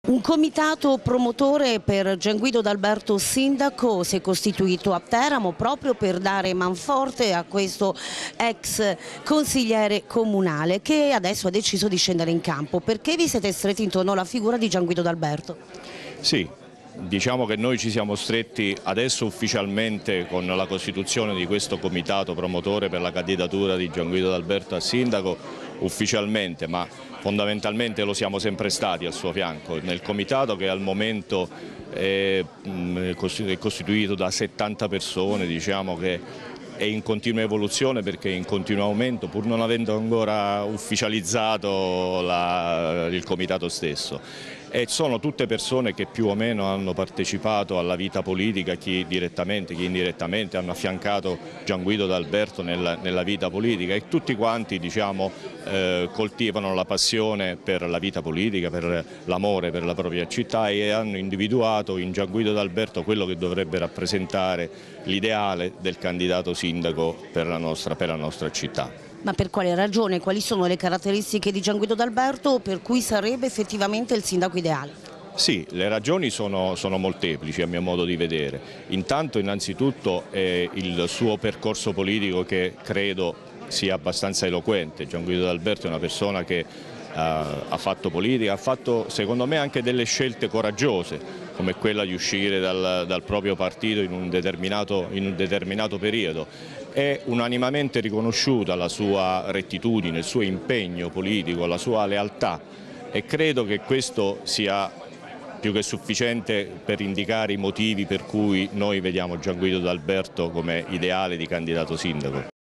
Un comitato promotore per Gianguido D'Alberto sindaco si è costituito a Teramo proprio per dare manforte a questo ex consigliere comunale che adesso ha deciso di scendere in campo. Perché vi siete stretti intorno alla figura di Gianguido D'Alberto? Sì, diciamo che noi ci siamo stretti adesso ufficialmente con la costituzione di questo comitato promotore per la candidatura di Gianguido D'Alberto a sindaco, ufficialmente, ma fondamentalmente lo siamo sempre stati al suo fianco, nel comitato che al momento è costituito da 70 persone, diciamo che è in continua evoluzione perché è in continuo aumento pur non avendo ancora ufficializzato il comitato stesso. E sono tutte persone che più o meno hanno partecipato alla vita politica, chi direttamente, chi indirettamente, hanno affiancato Gianguido D'Alberto nella vita politica e tutti quanti diciamo, coltivano la passione per la vita politica, per l'amore per la propria città e hanno individuato in Gianguido D'Alberto quello che dovrebbe rappresentare l'ideale del candidato sindaco per la nostra città. Ma per quale ragione? Quali sono le caratteristiche di Gianguido D'Alberto per cui sarebbe effettivamente il sindaco ideale? Sì, le ragioni sono molteplici a mio modo di vedere. Intanto innanzitutto è il suo percorso politico che credo sia abbastanza eloquente. Gianguido D'Alberto è una persona che ha fatto politica, ha fatto secondo me anche delle scelte coraggiose come quella di uscire dal proprio partito in un determinato periodo. È unanimemente riconosciuta la sua rettitudine, il suo impegno politico, la sua lealtà e credo che questo sia più che sufficiente per indicare i motivi per cui noi vediamo Gianguido D'Alberto come ideale di candidato sindaco.